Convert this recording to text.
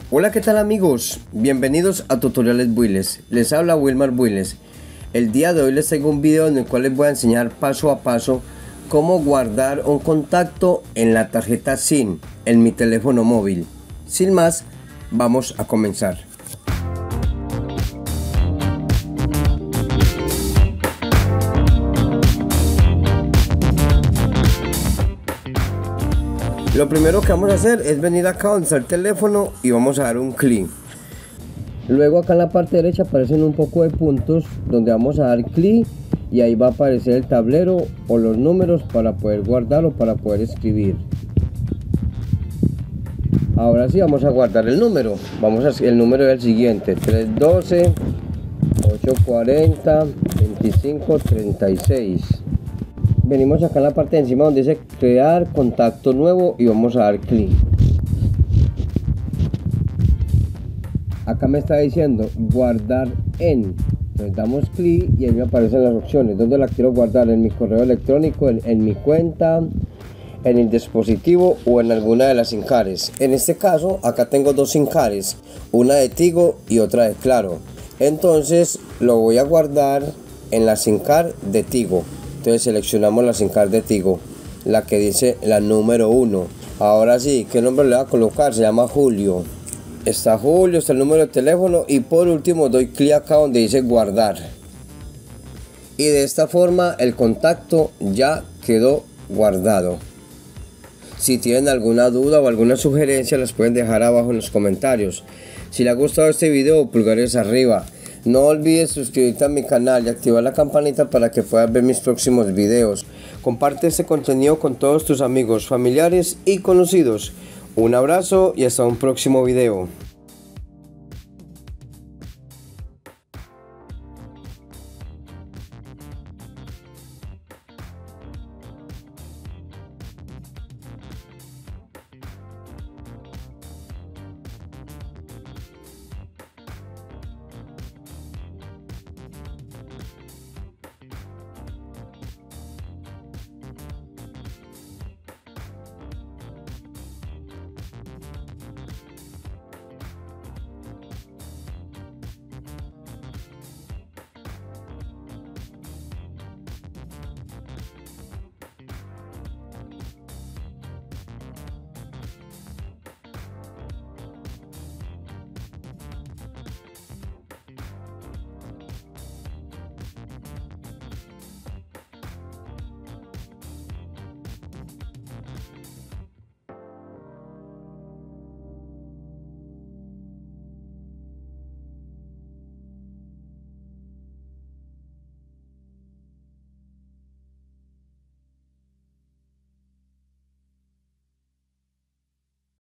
Hola, ¿qué tal amigos? Bienvenidos a Tutoriales Builes. Les habla Wilmar Builes. El día de hoy les traigo un video en el cual les voy a enseñar paso a paso cómo guardar un contacto en la tarjeta SIM en mi teléfono móvil. Sin más, vamos a comenzar. Lo primero que vamos a hacer es venir acá donde está el teléfono y vamos a dar un clic. Luego acá en la parte derecha aparecen un poco de puntos donde vamos a dar clic y ahí va a aparecer el tablero o los números para poder guardar o para poder escribir. Ahora sí vamos a guardar el número. El número es el siguiente: 312 840 2536. Venimos acá en la parte de encima donde dice crear contacto nuevo y vamos a dar clic. Acá me está diciendo guardar en. Entonces damos clic y ahí me aparecen las opciones. ¿Dónde la quiero guardar? En mi correo electrónico, en mi cuenta, en el dispositivo o en alguna de las SIM cards. En este caso acá tengo dos SIM cards, una de Tigo y otra de Claro. Entonces lo voy a guardar en la SIM card de Tigo. Entonces seleccionamos la SIM card de Tigo, la que dice la número 1. Ahora sí, ¿qué nombre le voy a colocar? Se llama Julio. Está Julio, está el número de teléfono y por último doy clic acá donde dice guardar. Y de esta forma el contacto ya quedó guardado. Si tienen alguna duda o alguna sugerencia las pueden dejar abajo en los comentarios. Si les ha gustado este video, pulgares arriba. No olvides suscribirte a mi canal y activar la campanita para que puedas ver mis próximos videos. Comparte este contenido con todos tus amigos, familiares y conocidos. Un abrazo y hasta un próximo video.